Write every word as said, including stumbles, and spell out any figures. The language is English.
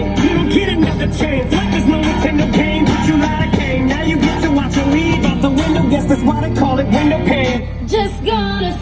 You don't get another chance. Like there's no Nintendo game, but you lied again. Now you get to watch her leave out the window. Guess that's why they call it window pane. Just gonna